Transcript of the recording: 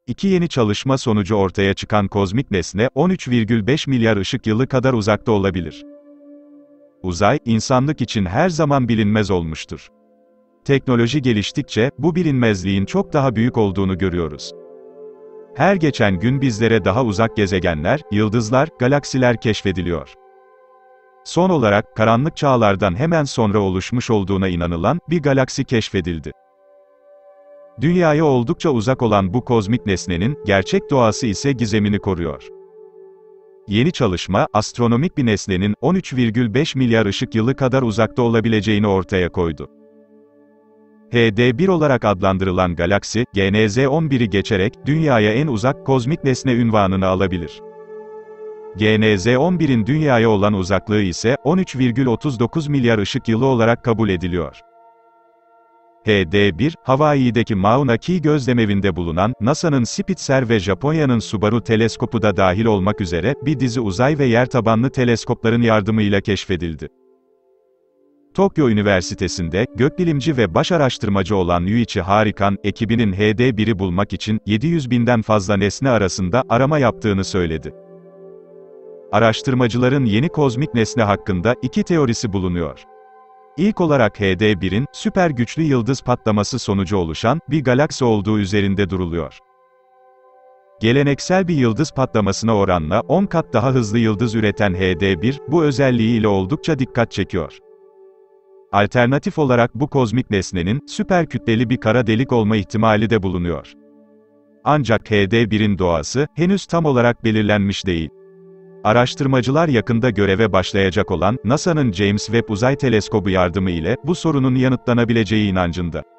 İki yeni çalışma sonucu ortaya çıkan kozmik nesne, 13,5 milyar ışık yılı kadar uzakta olabilir. Uzay, insanlık için her zaman bilinmez olmuştur. Teknoloji geliştikçe, bu bilinmezliğin çok daha büyük olduğunu görüyoruz. Her geçen gün bizlere daha uzak gezegenler, yıldızlar, galaksiler keşfediliyor. Son olarak, karanlık çağlardan hemen sonra oluşmuş olduğuna inanılan, bir galaksi keşfedildi. Dünyaya oldukça uzak olan bu kozmik nesnenin, gerçek doğası ise gizemini koruyor. Yeni çalışma, astronomik bir nesnenin, 13,5 milyar ışık yılı kadar uzakta olabileceğini ortaya koydu. HD1 olarak adlandırılan galaksi, GNZ-11'i geçerek, Dünya'ya en uzak kozmik nesne unvanını alabilir. GNZ-11'in Dünya'ya olan uzaklığı ise, 13,39 milyar ışık yılı olarak kabul ediliyor. HD1, Hawaii'deki Mauna Kea gözlemevinde bulunan, NASA'nın Spitzer ve Japonya'nın Subaru teleskopu da dahil olmak üzere, bir dizi uzay ve yer tabanlı teleskopların yardımıyla keşfedildi. Tokyo Üniversitesi'nde, gökbilimci ve baş araştırmacı olan Yuichi Harikan, ekibinin HD1'i bulmak için, 700 binden fazla nesne arasında, arama yaptığını söyledi. Araştırmacıların yeni kozmik nesne hakkında, iki teorisi bulunuyor. İlk olarak HD1'in, süper güçlü yıldız patlaması sonucu oluşan, bir galaksi olduğu üzerinde duruluyor. Geleneksel bir yıldız patlamasına oranla, 10 kat daha hızlı yıldız üreten HD1, bu özelliğiyle oldukça dikkat çekiyor. Alternatif olarak bu kozmik nesnenin, süper kütleli bir kara delik olma ihtimali de bulunuyor. Ancak HD1'in doğası, henüz tam olarak belirlenmiş değil. Araştırmacılar yakında göreve başlayacak olan, NASA'nın James Webb Uzay Teleskobu yardımı ile, bu sorunun yanıtlanabileceği inancında.